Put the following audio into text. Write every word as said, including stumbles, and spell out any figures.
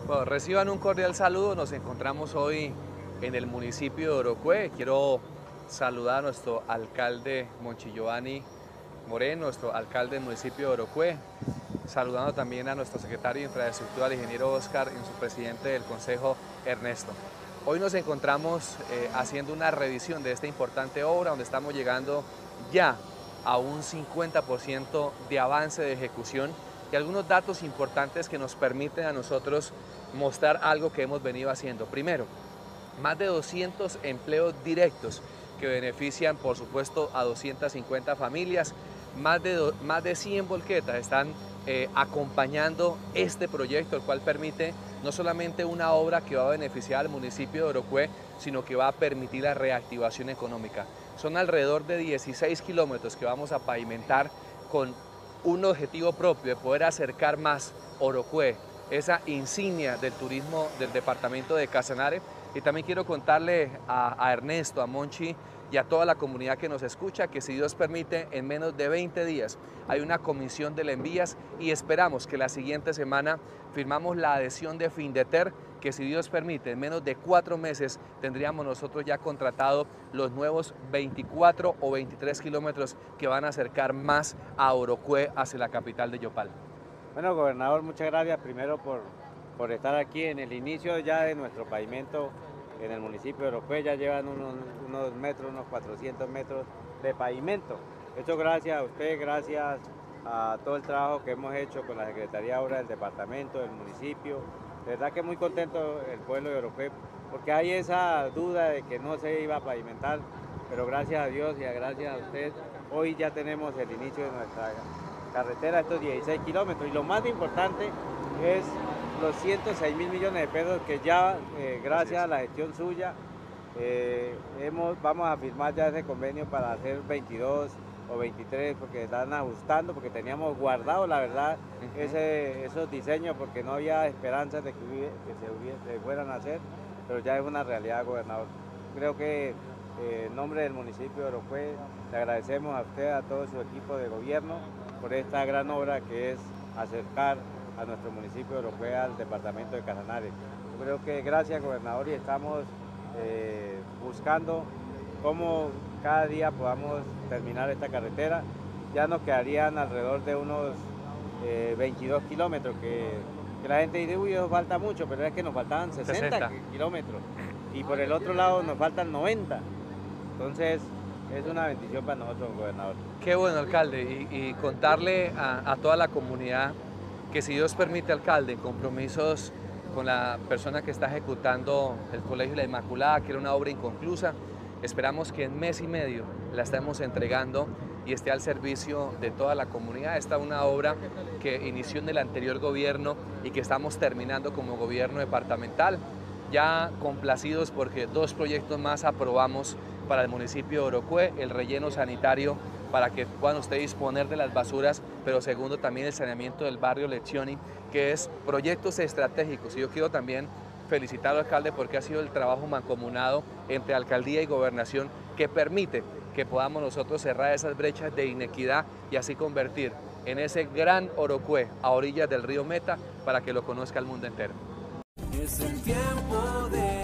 Bueno, reciban un cordial saludo. Nos encontramos hoy en el municipio de Orocue. Quiero saludar a nuestro alcalde Monchi Giovanni Moreno, nuestro alcalde del municipio de Orocue, saludando también a nuestro secretario de Infraestructura, el ingeniero Oscar, y su presidente del Consejo, Ernesto. Hoy nos encontramos eh, haciendo una revisión de esta importante obra, donde estamos llegando ya a un cincuenta por ciento de avance de ejecución y algunos datos importantes que nos permiten a nosotros mostrar algo que hemos venido haciendo. Primero, más de doscientos empleos directos que benefician, por supuesto, a doscientas cincuenta familias. Más de, do, más de cien volquetas están eh, acompañando este proyecto, el cual permite no solamente una obra que va a beneficiar al municipio de Orocue, sino que va a permitir la reactivación económica. Son alrededor de dieciséis kilómetros que vamos a pavimentar con un objetivo propio de poder acercar más Orocue, esa insignia del turismo del departamento de Casanare. Y también quiero contarle a, a Ernesto, a Monchi y a toda la comunidad que nos escucha que, si Dios permite, en menos de veinte días hay una comisión de Lenvías y esperamos que la siguiente semana firmamos la adhesión de Findeter, que, si Dios permite, en menos de cuatro meses tendríamos nosotros ya contratado los nuevos veinticuatro o veintitrés kilómetros que van a acercar más a Orocue hacia la capital de Yopal. Bueno, gobernador, muchas gracias primero por, por estar aquí en el inicio ya de nuestro pavimento en el municipio de Orocue. Ya llevan unos, unos metros, unos cuatrocientos metros de pavimento. Esto gracias a usted, gracias a todo el trabajo que hemos hecho con la Secretaría de Obras del departamento, del municipio. De verdad que muy contento el pueblo de Orocue, porque hay esa duda de que no se iba a pavimentar, pero gracias a Dios y gracias a usted, hoy ya tenemos el inicio de nuestra carretera, estos dieciséis kilómetros. Y lo más importante es los ciento seis mil millones de pesos que ya, eh, gracias a la gestión suya, eh, hemos, vamos a firmar ya ese convenio para hacer veintidós o veintitrés, porque están ajustando, porque teníamos guardado, la verdad, uh-huh. ese, esos diseños, porque no había esperanzas de que, hubiera, que se, hubiera, se fueran a hacer, pero ya es una realidad, gobernador. Creo que eh, en nombre del municipio de Orocue le agradecemos a usted, a todo su equipo de gobierno, por esta gran obra que es acercar a nuestro municipio de Orocue al departamento de Casanare. Yo creo que gracias, gobernador, y estamos eh, buscando cómo cada día podamos terminar esta carretera. Ya nos quedarían alrededor de unos eh, veintidós kilómetros, que, que la gente dice, uy, eso falta mucho, pero es que nos faltaban sesenta, sesenta kilómetros, y por el otro lado nos faltan noventa. Entonces, es una bendición para nosotros, gobernador. Qué bueno, alcalde, y, y contarle a, a toda la comunidad que, si Dios permite, alcalde, compromisos con la persona que está ejecutando el Colegio La Inmaculada, que era una obra inconclusa, esperamos que en mes y medio la estemos entregando y esté al servicio de toda la comunidad. Esta es una obra que inició en el anterior gobierno y que estamos terminando como gobierno departamental. Ya complacidos porque dos proyectos más aprobamos para el municipio de Orocue: el relleno sanitario para que puedan ustedes disponer de las basuras, pero segundo, también el saneamiento del barrio Lezioni, que es proyectos estratégicos. Y yo quiero también felicitar al alcalde porque ha sido el trabajo mancomunado entre alcaldía y gobernación que permite que podamos nosotros cerrar esas brechas de inequidad y así convertir en ese gran Orocue a orillas del río Meta para que lo conozca el mundo entero. Es el tiempo de